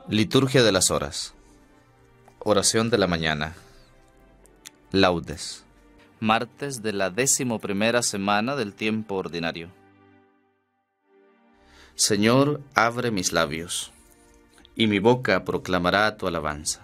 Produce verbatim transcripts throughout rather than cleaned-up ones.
Liturgia de las horas. Oración de la mañana. Laudes. Martes de la décimo primera semana del tiempo ordinario. Señor, abre mis labios, y mi boca proclamará tu alabanza.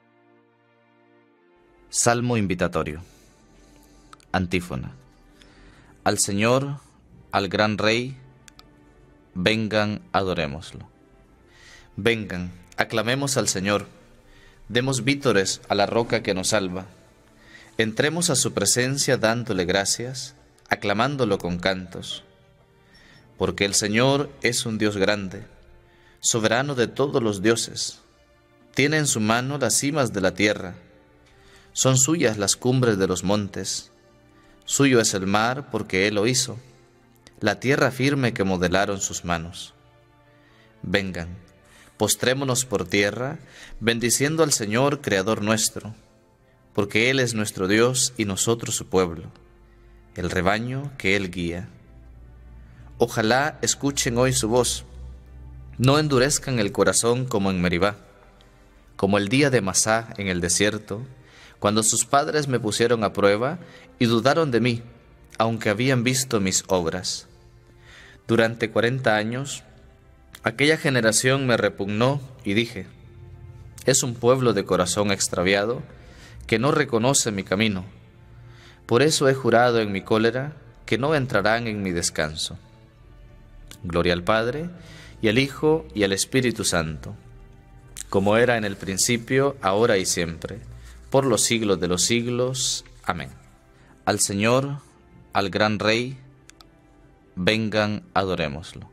Salmo invitatorio. Antífona. Al Señor, al gran Rey, vengan, adorémoslo. Vengan, aclamemos al Señor, demos vítores a la roca que nos salva. Entremos a su presencia dándole gracias, aclamándolo con cantos. Porque el Señor es un Dios grande, soberano de todos los dioses. Tiene en su mano las cimas de la tierra, son suyas las cumbres de los montes. Suyo es el mar porque Él lo hizo, la tierra firme que modelaron sus manos. Vengan, postrémonos por tierra, bendiciendo al Señor, Creador nuestro, porque Él es nuestro Dios y nosotros su pueblo, el rebaño que Él guía. Ojalá escuchen hoy su voz, no endurezcan el corazón como en Meribá, como el día de Masá en el desierto, cuando sus padres me pusieron a prueba y dudaron de mí, aunque habían visto mis obras. Durante cuarenta años, aquella generación me repugnó y dije, es un pueblo de corazón extraviado que no reconoce mi camino. Por eso he jurado en mi cólera que no entrarán en mi descanso. Gloria al Padre, y al Hijo, y al Espíritu Santo, como era en el principio, ahora y siempre, por los siglos de los siglos. Amén. Al Señor, al gran Rey, vengan, adorémoslo.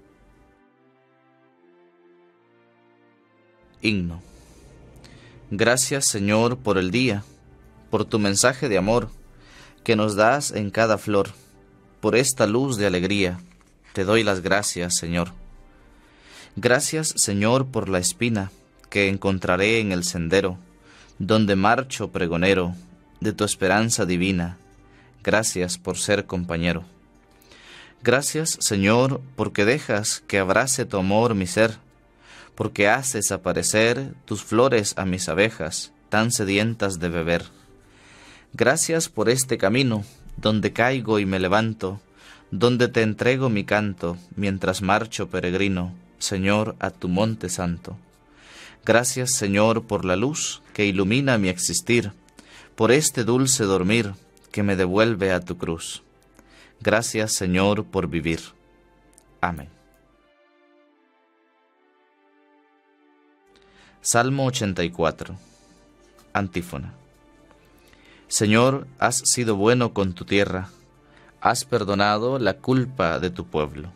Himno. Gracias, Señor, por el día, por tu mensaje de amor, que nos das en cada flor, por esta luz de alegría, te doy las gracias, Señor. Gracias, Señor, por la espina que encontraré en el sendero, donde marcho pregonero de tu esperanza divina. Gracias por ser compañero. Gracias, Señor, porque dejas que abrace tu amor mi ser, porque haces aparecer tus flores a mis abejas, tan sedientas de beber. Gracias por este camino, donde caigo y me levanto, donde te entrego mi canto, mientras marcho peregrino, Señor, a tu monte santo. Gracias, Señor, por la luz que ilumina mi existir, por este dulce dormir que me devuelve a tu cruz. Gracias, Señor, por vivir. Amén. Salmo ochenta y cuatro. Antífona. Señor, has sido bueno con tu tierra, has perdonado la culpa de tu pueblo.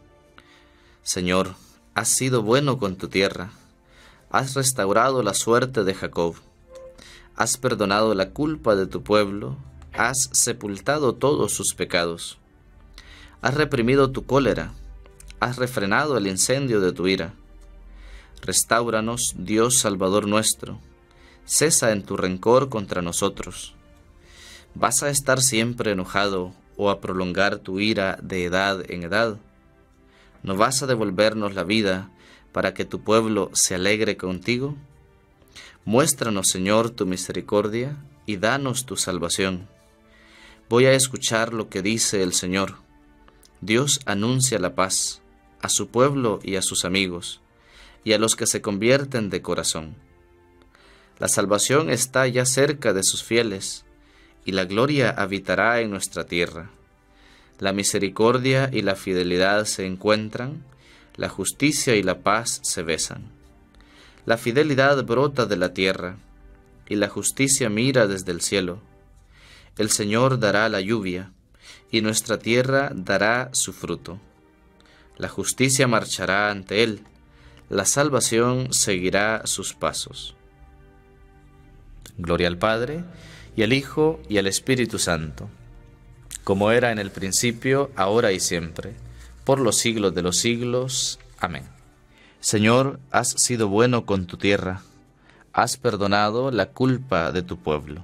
Señor, has sido bueno con tu tierra, has restaurado la suerte de Jacob, has perdonado la culpa de tu pueblo, has sepultado todos sus pecados, has reprimido tu cólera, has refrenado el incendio de tu ira. Restáuranos, Dios Salvador nuestro, cesa en tu rencor contra nosotros. ¿Vas a estar siempre enojado o a prolongar tu ira de edad en edad? ¿No vas a devolvernos la vida para que tu pueblo se alegre contigo? Muéstranos, Señor, tu misericordia y danos tu salvación. Voy a escuchar lo que dice el Señor. Dios anuncia la paz a su pueblo y a sus amigos, y a los que se convierten de corazón. La salvación está ya cerca de sus fieles, y la gloria habitará en nuestra tierra. La misericordia y la fidelidad se encuentran, la justicia y la paz se besan. La fidelidad brota de la tierra, y la justicia mira desde el cielo. El Señor dará la lluvia, y nuestra tierra dará su fruto. La justicia marchará ante Él, la salvación seguirá sus pasos. Gloria al Padre, y al Hijo, y al Espíritu Santo, como era en el principio, ahora y siempre, por los siglos de los siglos. Amén. Señor, has sido bueno con tu tierra, has perdonado la culpa de tu pueblo.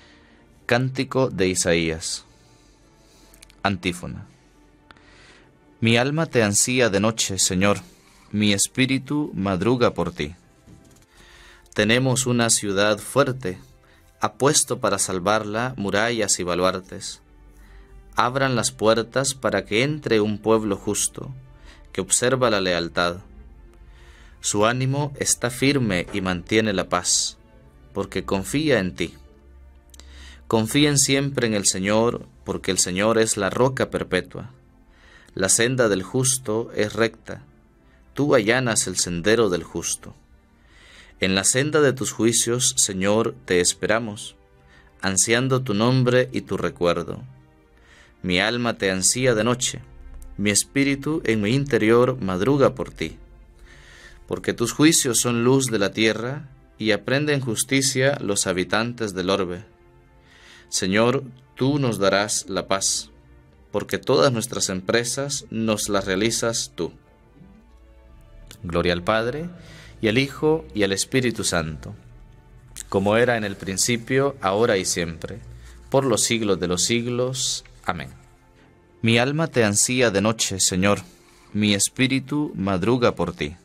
Cántico de Isaías. Antífona. Mi alma te ansía de noche, Señor, mi espíritu madruga por ti. Tenemos una ciudad fuerte, ha puesto para salvarla murallas y baluartes. Abran las puertas para que entre un pueblo justo, que observa la lealtad. Su ánimo está firme y mantiene la paz, porque confía en ti. Confíen siempre en el Señor, porque el Señor es la roca perpetua. La senda del justo es recta, tú allanas el sendero del justo. En la senda de tus juicios, Señor, te esperamos, ansiando tu nombre y tu recuerdo. Mi alma te ansía de noche, mi espíritu en mi interior madruga por ti. Porque tus juicios son luz de la tierra, y aprenden justicia los habitantes del orbe. Señor, tú nos darás la paz, porque todas nuestras empresas nos las realizas tú. Gloria al Padre, y al Hijo, y al Espíritu Santo, como era en el principio, ahora y siempre, por los siglos de los siglos. Amén. Mi alma te ansía de noche, Señor, mi espíritu madruga por ti.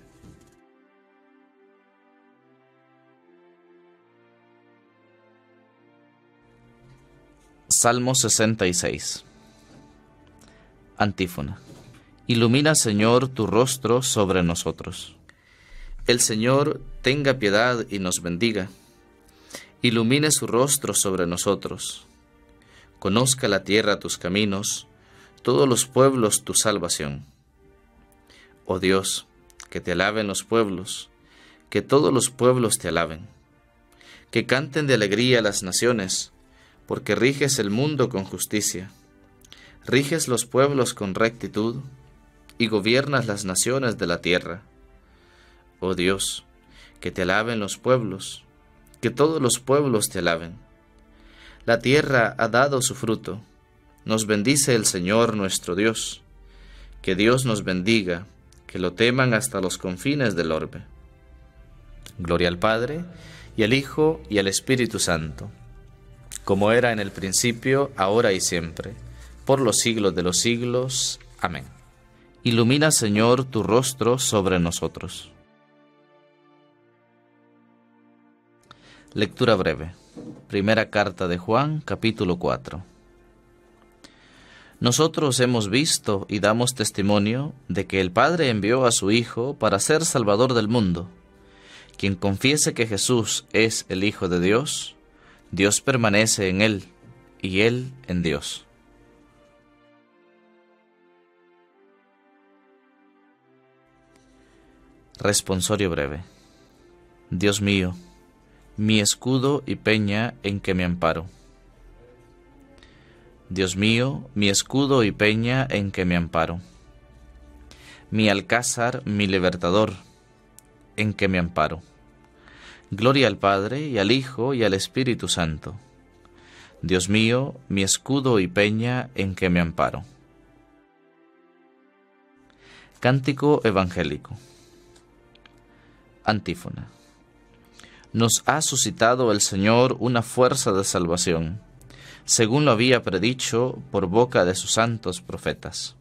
Salmo sesenta y seis. Antífona. Ilumina, Señor, tu rostro sobre nosotros. El Señor tenga piedad y nos bendiga. Ilumine su rostro sobre nosotros. Conozca la tierra tus caminos, todos los pueblos tu salvación. Oh Dios, que te alaben los pueblos, que todos los pueblos te alaben. Que canten de alegría las naciones, porque riges el mundo con justicia. Riges los pueblos con rectitud, y gobiernas las naciones de la tierra. Oh Dios, que te alaben los pueblos, que todos los pueblos te alaben. La tierra ha dado su fruto, nos bendice el Señor nuestro Dios. Que Dios nos bendiga, que lo teman hasta los confines del orbe. Gloria al Padre, y al Hijo, y al Espíritu Santo, como era en el principio, ahora y siempre, por los siglos de los siglos. Amén. Ilumina, Señor, tu rostro sobre nosotros. Lectura breve. Primera carta de Juan, capítulo cuatro. Nosotros hemos visto y damos testimonio de que el Padre envió a su Hijo para ser Salvador del mundo. Quien confiese que Jesús es el Hijo de Dios, Dios permanece en él, y él en Dios. Responsorio breve. Dios mío, mi escudo y peña en que me amparo. Dios mío, mi escudo y peña en que me amparo. Mi alcázar, mi libertador, en que me amparo. Gloria al Padre, y al Hijo, y al Espíritu Santo. Dios mío, mi escudo y peña en que me amparo. Cántico evangélico. Antífona. Nos ha suscitado el Señor una fuerza de salvación, según lo había predicho por boca de sus santos profetas.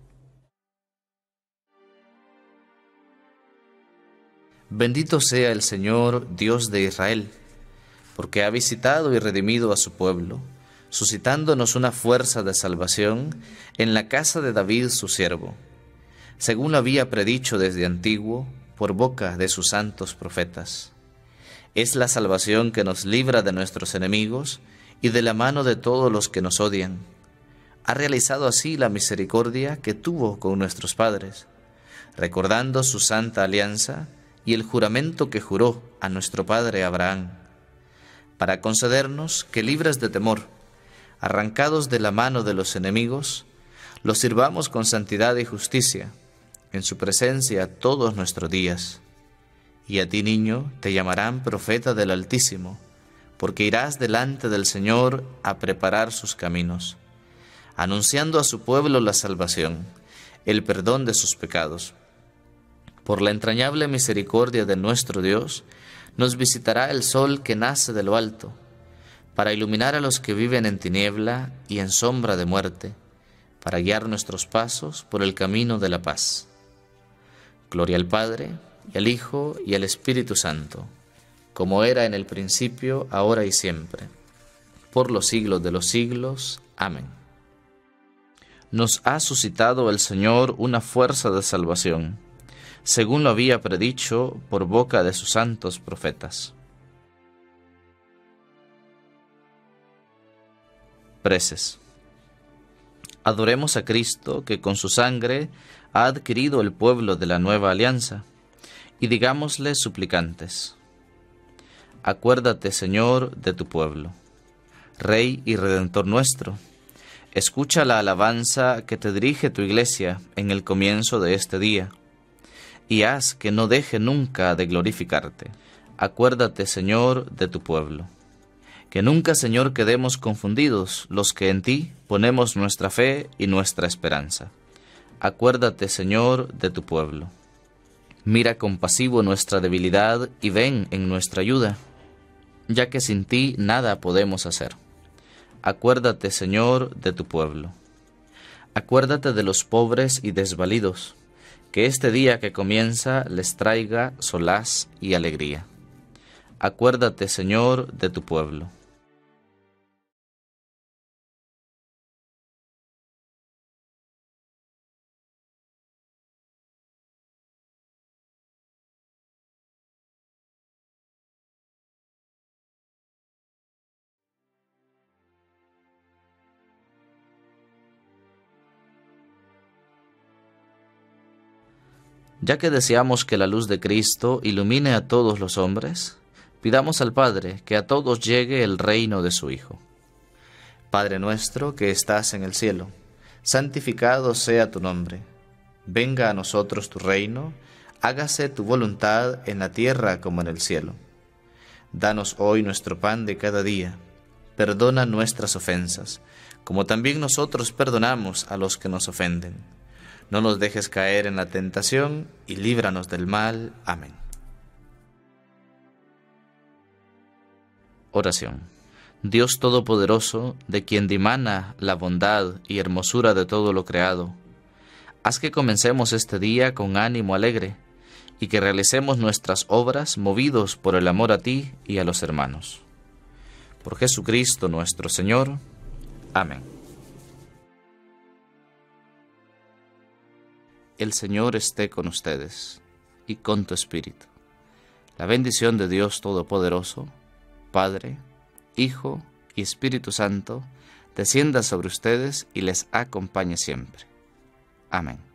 Bendito sea el Señor, Dios de Israel, porque ha visitado y redimido a su pueblo, suscitándonos una fuerza de salvación en la casa de David su siervo, según lo había predicho desde antiguo, por boca de sus santos profetas. Es la salvación que nos libra de nuestros enemigos y de la mano de todos los que nos odian. Ha realizado así la misericordia que tuvo con nuestros padres, recordando su santa alianza y el juramento que juró a nuestro padre Abraham, para concedernos que, libres de temor, arrancados de la mano de los enemigos, los sirvamos con santidad y justicia, en su presencia todos nuestros días. Y a ti, niño, te llamarán profeta del Altísimo, porque irás delante del Señor a preparar sus caminos, anunciando a su pueblo la salvación, el perdón de sus pecados. Por la entrañable misericordia de nuestro Dios, nos visitará el sol que nace de lo alto, para iluminar a los que viven en tiniebla y en sombra de muerte, para guiar nuestros pasos por el camino de la paz. Gloria al Padre, y al Hijo, y al Espíritu Santo, como era en el principio, ahora y siempre, por los siglos de los siglos. Amén. Nos ha suscitado el Señor una fuerza de salvación, según lo había predicho por boca de sus santos profetas. Preces. Adoremos a Cristo, que con su sangre ha adquirido el pueblo de la nueva alianza, y digámosle suplicantes: acuérdate, Señor, de tu pueblo, Rey y Redentor nuestro. Escucha la alabanza que te dirige tu Iglesia en el comienzo de este día, y haz que no deje nunca de glorificarte. Acuérdate, Señor, de tu pueblo. Que nunca, Señor, quedemos confundidos los que en ti ponemos nuestra fe y nuestra esperanza. Acuérdate, Señor, de tu pueblo. Mira compasivo nuestra debilidad y ven en nuestra ayuda, ya que sin ti nada podemos hacer. Acuérdate, Señor, de tu pueblo. Acuérdate de los pobres y desvalidos, que este día que comienza les traiga solaz y alegría. Acuérdate, Señor, de tu pueblo. Ya que deseamos que la luz de Cristo ilumine a todos los hombres, pidamos al Padre que a todos llegue el reino de su Hijo. Padre nuestro que estás en el cielo, santificado sea tu nombre. Venga a nosotros tu reino, hágase tu voluntad en la tierra como en el cielo. Danos hoy nuestro pan de cada día. Perdona nuestras ofensas, como también nosotros perdonamos a los que nos ofenden. No nos dejes caer en la tentación, y líbranos del mal. Amén. Oración. Dios Todopoderoso, de quien dimana la bondad y hermosura de todo lo creado, haz que comencemos este día con ánimo alegre, y que realicemos nuestras obras movidos por el amor a ti y a los hermanos. Por Jesucristo nuestro Señor. Amén. El Señor esté con ustedes y con tu espíritu. La bendición de Dios Todopoderoso, Padre, Hijo y Espíritu Santo, descienda sobre ustedes y les acompañe siempre. Amén.